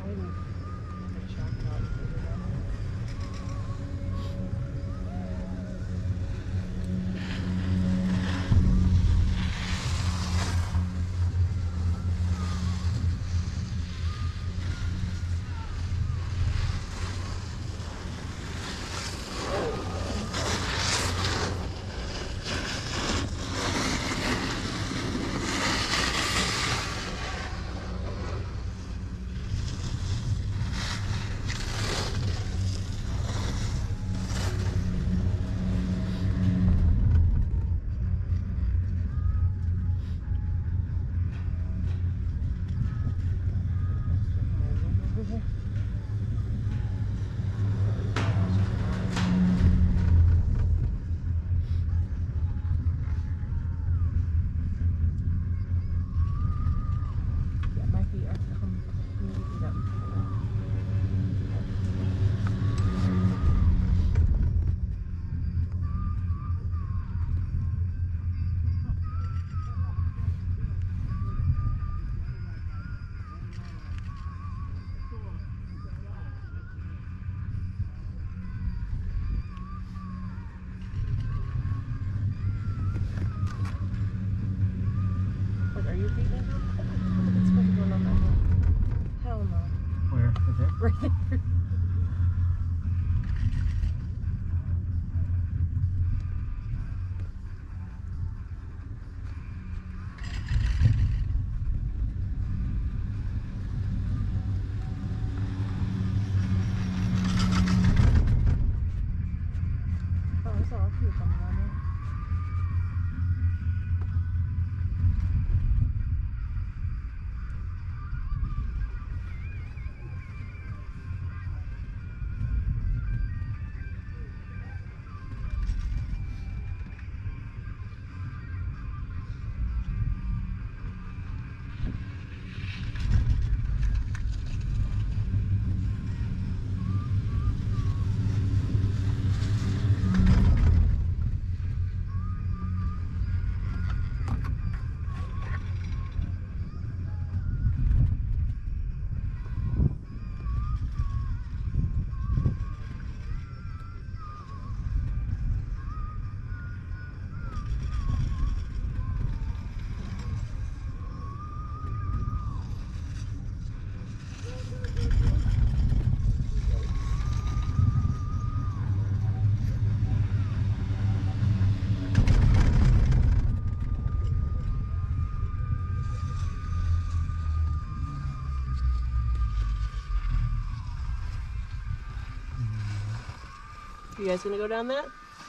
wouldn't get shocked about it. Are you feeding them? It's supposed to go on that hill. Hell no. Where is it? Right there. Oh, I saw a few coming down there. You guys gonna go down that?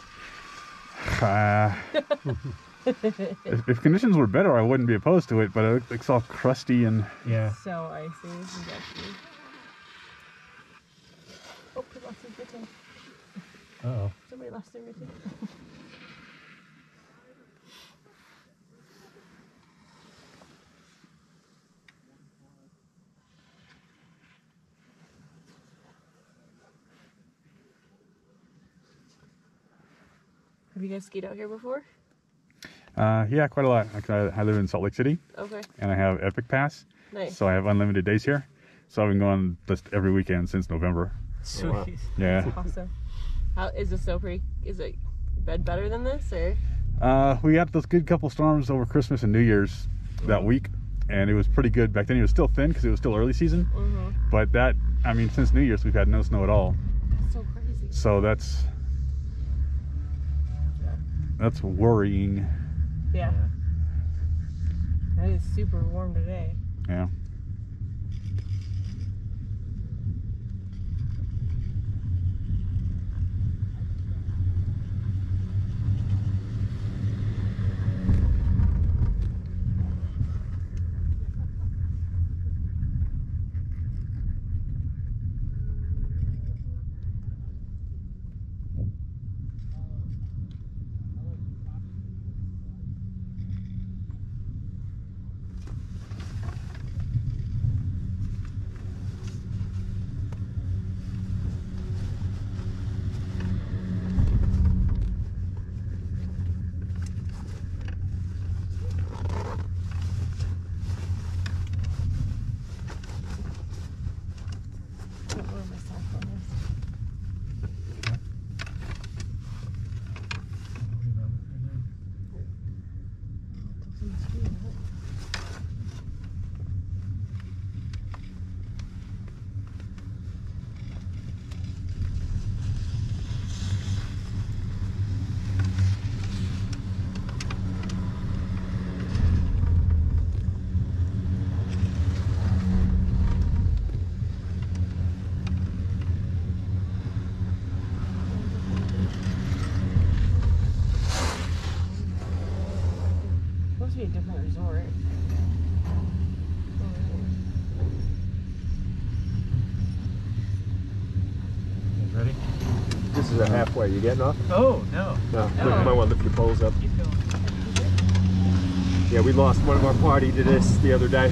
If conditions were better, I wouldn't be opposed to it, but it looks all crusty and... Yeah. So icy. Exactly. Oh, he lost his mitten. Uh-oh. Somebody lost their mitten. Have you guys skied out here before? Yeah, quite a lot. I live in Salt Lake City, Okay. and I have Epic Pass, Nice. so I have unlimited days here. So I've been going just every weekend since November. Sweet. Wow. Yeah. That's awesome. How is the snow pretty? Is it bed better than this or? We got those good couple storms over Christmas and New Year's that week, and it was pretty good. Back then it was still thin because it was still early season, but that, I mean, since New Year's we've had no snow at all. That's so crazy. So that's worrying. Yeah. That is super warm today. Yeah. different resort. You ready? This is a halfway. You getting off? Oh, no. No. Oh. Look, you might want to lift your poles up. Keep going. Yeah, we lost one of our party to this the other day.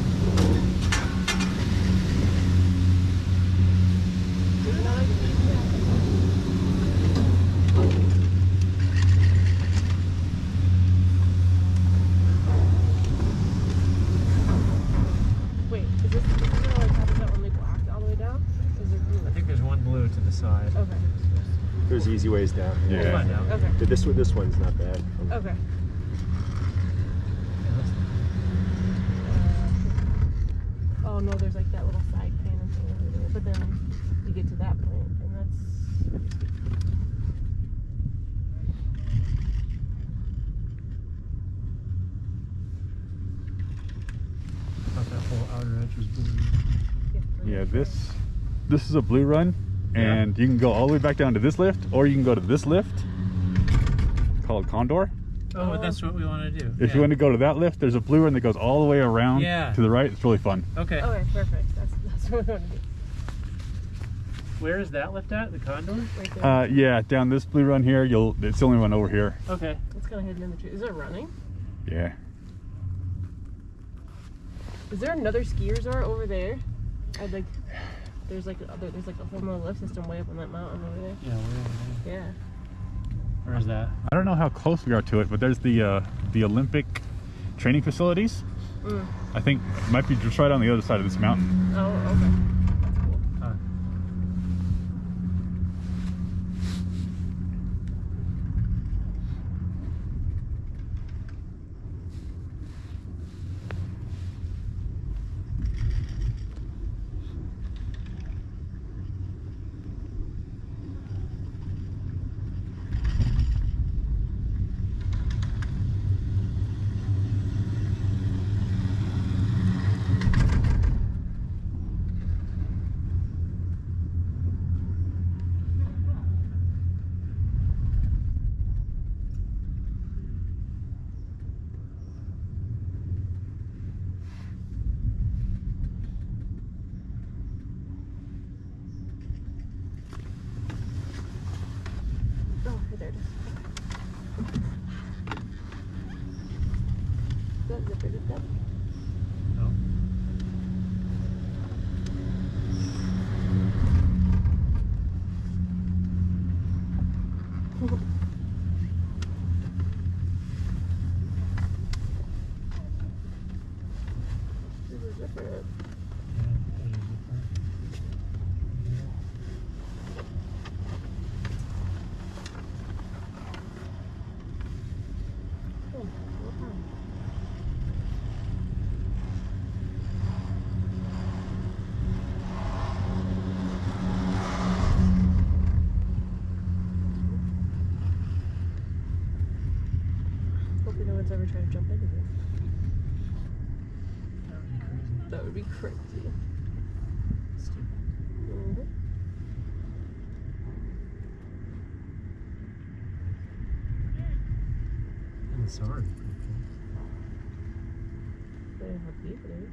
Wait, is this like how does that only black all the way down? Is there blue? I think there's one blue to the side. Okay. There's easy ways down. Yeah. We'll find out. Okay. This one's not bad. Okay. Yeah, let's- Oh no, there's like that little side cannon thing over there. But then you get to that point, and that's. thought that whole outer edge was blue. Yeah, this is a blue run, and you can go all the way back down to this lift, or you can go to this lift called Condor. Oh, that's what we want to do. If you want to go to that lift, there's a blue run that goes all the way around Yeah. to the right. It's really fun. Okay. Okay, perfect. That's what we want to do. Where is that lift at? The Condor? Right there. Yeah, down this blue run here, it's the only one over here. Okay. It's kind of hidden in the tree. Is it running? Yeah. Is there another ski resort over there? I'd like. There's like a whole nother lift system way up on that mountain over there. Yeah, we're over there. Yeah. Where is that? I don't know how close we are to it, but there's the Olympic training facilities. Mm. I think it might be just right on the other side of this mountain. Oh, okay. That's cool. Huh. Oh, there it is. Is that zipper zipped up? No. There's a zipper up. Oh, what time? Hopefully no one's ever tried to jump into this. That would be crazy. That would be crazy. Stupid. Mm-hmm. And the sword. Pretty cool. They didn't have deep it is.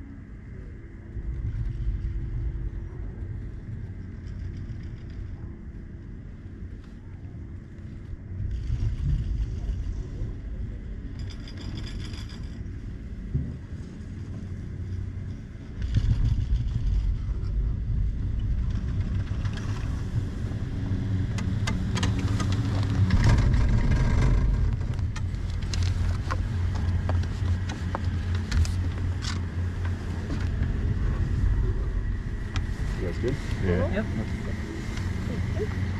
You guys good? Yeah. Yep.